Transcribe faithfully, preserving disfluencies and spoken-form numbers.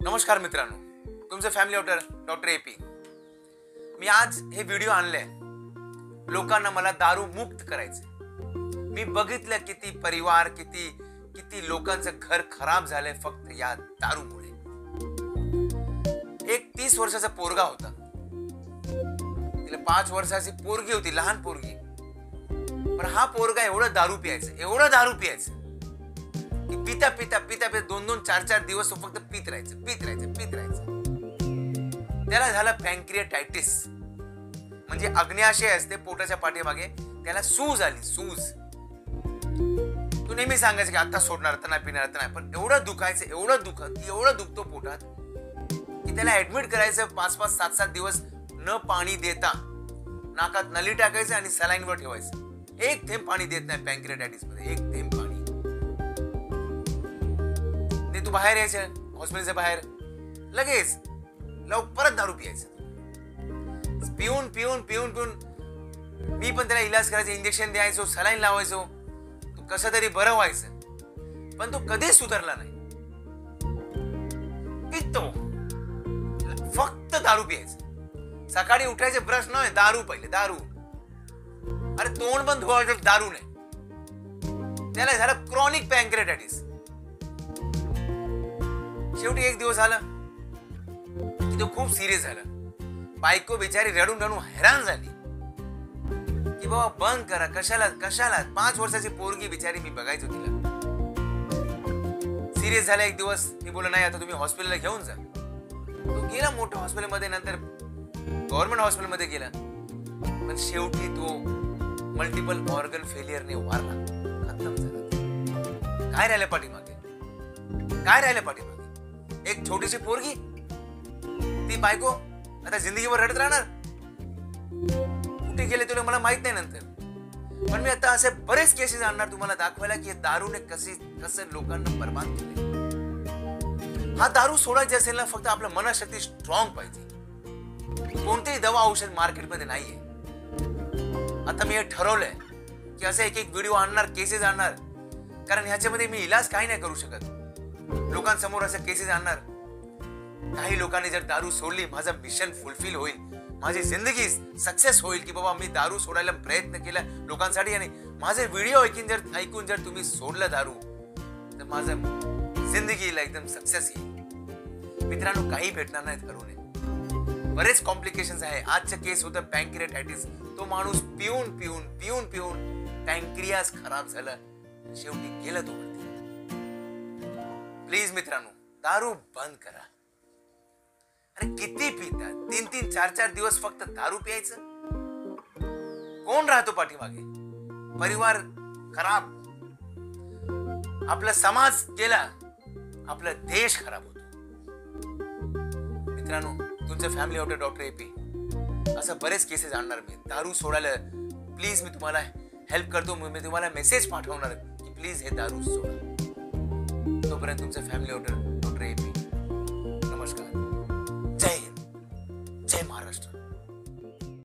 नमस्कार मित्रांनो, तुमचे family doctor doctor A P. मी आज हे व्हिडिओ आणले लोकांना मला दारू मुक्त करायचे. मी बघितलं किती परिवार किती किती लोकांचं घर खराब झालंय फक्त या दारूमुळे. एक तीस वर्षाचा पोरगा होता, तिला पाच वर्षाची पोरगी होती, लहान पोरगी. पण हा पोरगा एवढं दारू पियायचं एवढं दारू पियायचं की पिता पिता पिता पिता दोन दोन चार चार दिवस तो फक्त पित राहायचं पित राहायचं पित राहायचं. त्याला झाला पॅन्क्रियाटायटिस, म्हणजे अग्न्याशय असते पोटाच्या पाठीमागे, त्याला सूज आली सूज. तू नेहमी सांगायचं की आता सोडणार तर नाही पिणार तर नाही, पण एवढं दुखायचं एवढं दुखत एवढं दुखतो पोटात की त्याला ऍडमिट करायचं. पाच पाच सात सात दिवस न पाणी देता नाकात नली टाकायचं आणि सलाईनवर ठेवायचं. एक थेंब पाणी देत नाही पॅन्क्रियाटायटिस मध्ये, एक थेंब पाणी. तू बाहेर यायचं हॉस्पिटलच्या बाहेर, लगेच लव परत दारू पियायचं. पिऊन पिऊन पिऊन पिऊन मी पण त्याला इलाज करायचं, इंजेक्शन द्यायचो, सलाईन लावायचो, तू कसं तरी बरं व्हायचं. पण तो कधीच सुधारला नाही. पितो फक्त दारू पियायचं. सकाळी उठायचे ब्रश नाही, दारू पहिले दारू. अरे तोंड पण धुवायचं, दारू नाही. त्याला झालं क्रॉनिक पॅन्क्रियाटायटिस. शेवटी एक दिवस झाला की तो खूप सिरियस झाला. बायको बिचारी रडून रडून हैराण झाली की बाबा बंद करा, कशाला कशाला. पाच वर्षाची पोरगी बिचारी, मी बघायचो तिला. सिरियस झाला एक दिवस. मी बोललो नाही आता तुम्ही हॉस्पिटलला घेऊन जा. तो गेला मोठ्या हॉस्पिटलमध्ये, नंतर गव्हर्नमेंट हॉस्पिटलमध्ये गेला. पण शेवटी तो मल्टिपल ऑर्गन फेलियरने वारला, खतम झाला. काय राहिलं पाठीमागे, काय राहिलं पाठीमागे? एक छोटीशी पोरगी, ती बायको आता जिंदगीवर रडत राहणार. कुठे गेले तुला मला माहित नाही नंतर. पण मी आता असे बरेच केसेस आणणार तुम्हाला दाखवायला की दारूने कसे कसं लोकांना बर्बाद केले. हा दारू सोडायचा असेल ना, फक्त आपलं मनशक्ती स्ट्रॉंग पाहिजे. कोणतेही दवा औषध मार्केटमध्ये नाहीये. आता मी हे ठरवलंय की असं एक एक व्हिडिओ आणणार, केसेस आणणार, कारण ह्याच्यामध्ये मी इलाज काही नाही करू शकत. लोकांसमोर असं केसेस आणणार. काही लोकांनी जर दारू सोडली, माझं मिशन फुलफिल होईल, माझी जिंदगी सक्सेस होईल की बाबा मी दारू सोडायला प्रयत्न केला लोकांसाठी. आणि माझे व्हिडिओ ऐकून जर ऐकून जर तुम्ही सोडलं दारू, तर माझं जिंदगीला एकदम सक्सेस येईल. मित्रांनो, काही भेटणार नाही दारूने. बरेच कॉम्प्लिकेशन्स आहे. आजचं केस होतं पॅन्क्रियाटायटिस. तो माणूस पिऊन पिऊन पिऊन पिऊन पॅन्क्रियास खराब झाला, शेवटी गेला तो. प्लीज मित्रांनो, दारू बंद करा. अरे किती पितात, तीन तीन चार चार दिवस फक्त दारू प्यायचं. कोण राहतो पाठीमागे? परिवार खराब, आपला समाज गेला, आपला देश खराब होतो. मित्रांनो, तुमचं family doctor doctor A P असं बरेच केसेस आणणार मी. दारू सोडायला प्लीज मी तुम्हाला हेल्प करतो. मी तुम्हाला मेसेज पाठवणार की प्लीज हे दारू सोडा. तोपर्यंत तुमचं family doctor doctor A P. नमस्कार.